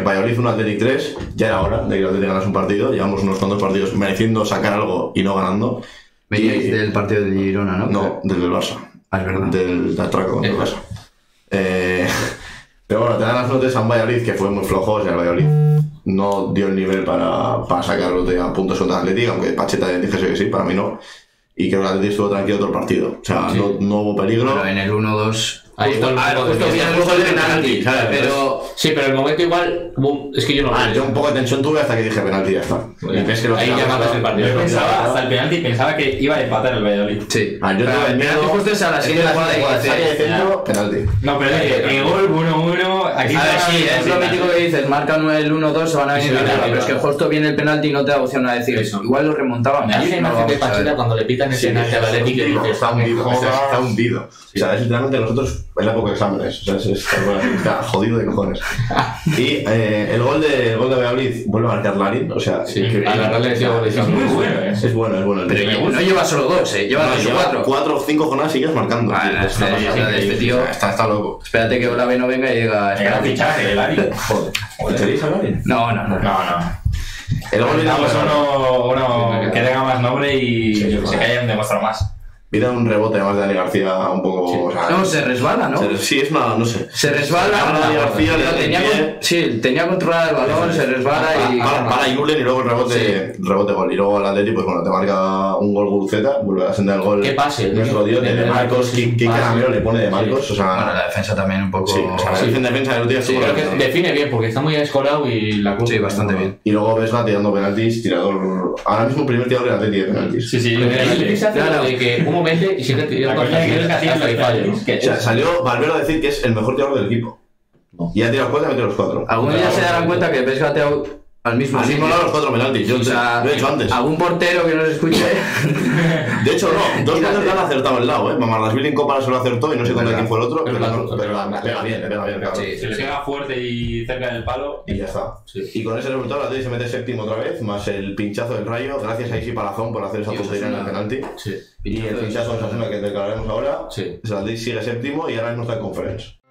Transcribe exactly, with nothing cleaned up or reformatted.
Valladolid uno, Athletic tres, ya era hora de que el Athletic ganase un partido, llevamos unos cuantos partidos mereciendo sacar algo y no ganando. Veníais y... del partido del Girona, ¿no? No, del del Barça. Ah, es verdad. Del, del atraco del Barça. Eh, pero bueno, te dan las notas a un Valladolid que fue muy flojo, o sea, el Valladolid no dio el nivel para, para sacarlo de a puntos contra el Athletic, aunque Pacheta dijese que sí, para mí no. Y creo que el Athletic estuvo tranquilo todo el partido. O sea, sí. no, no hubo peligro. Pero en el uno dos... Ahí está el justo viene el gol de penalti, ¿sabes? Pero... Sí, pero el momento igual... Boom, es que yo no... Ah, yo un poco de tensión tuve hasta que dije penalti y ya está. Y ves que lo ahí ya matas el partido. Yo pensaba, hasta el penalti, pensaba que iba a empatar el Valladolid. Sí. Ah, yo tuve el penalti justo es a la siguiente jugada de centro, penalti. No, pero es que el gol uno uno... Aquí a ver, sí, es lo mítico que dices, marcan el uno dos, se van a venir arriba, pero es que justo viene el penalti y no te da opción a decir eso. Igual lo remontaban. Hay una imagen de Pacheta cuando le pitan ese penalti al Athletic y dice, está hundido, está hundido. O sea, es literalmente nosotros en la época de exámenes, o sea, es, es, está jodido de cojones. Y eh, el gol de el gol de Valladolid vuelve a marcar Larin, o sea, sí, que agarrarle ese gol es muy bueno, ¿eh? Es bueno, es bueno. El pero no lleva solo dos, eh, lleva dos o cuatro. Cuatro o cinco jornadas sigues marcando. Ah, este, este, este tío está, está loco. Espérate que Olave no venga y diga. Era fichaje, Larin. Joder. ¿Tenéis a Larin? No, no, no. No, no. El gol viene uno, uno que tenga más nombre y sí, se que hayan demostrado más. Mira un rebote además de Dani García un poco... Sí. O sea, no, se resbala, ¿no? Se, sí, es una... no sé. Se resbala... Ahora Dani García le tenía con, sí, tenía controlado el balón, sí, se resbala para, y... Para, para Julen y luego el rebote, sí. rebote gol. Y luego el Atleti, pues bueno, te marca un gol Guruceta, vuelve a senda el gol... ¿Qué pase? Nuestro dios de, de Marcos, ¿qué caramelo le pone de Marcos? Sí. O sea... Bueno, la defensa también un poco... Sí, o sea, sí, en defensa de los días... Sí, creo que define bien, porque está muy escorado y la cruz... Sí, bastante bien. Y luego Vesga tirando penaltis, tirador... Ahora mismo el primer tirador del Atleti de penaltis. Sí, sí. ¿Qué se hace de que uno mete y sigue tirando hasta que falle? O sea, salió Valverde a decir que es el mejor tirador del equipo. Y ha tirado cuatro y ha metido los cuatro. Algún día se darán cuenta que Vesga te ha... Al mismo Al mismo lado los cuatro penaltis, yo o sea, lo he hecho antes. Algún portero que nos escuche. De hecho, no, dos veces le han acertado el lado, ¿eh? Mamardashvili en Copa se lo acertó y no sé contra quién fue el otro, pero, pero, pero, pero me pega bien, me pega bien, cabrón. Sí, se le pega fuerte y cerca del palo. Y ya está. Sí. Y con ese resultado, el Atleti se mete séptimo otra vez, más el pinchazo del Rayo, gracias a Isi Palazón por hacer esa tontería en el penalti. Sí. Y el pinchazo de Osasuna que declararemos ahora, sí. el Atleti sigue séptimo y ahora mismo está en Conference.